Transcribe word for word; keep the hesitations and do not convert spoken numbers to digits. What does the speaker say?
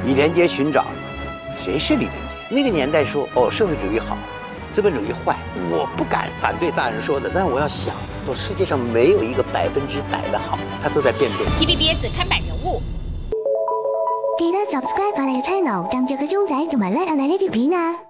李连杰寻找，谁是李连杰？那个年代说哦，社会主义好，资本主义坏，我不敢反对大人说的，但是我要想，说世界上没有一个百分之百的好，它都在变动。 T V B S 看板人物， 記得 subscribe 我哋嘅 channel，撳住個鐘仔同埋 like 我哋呢條片啊！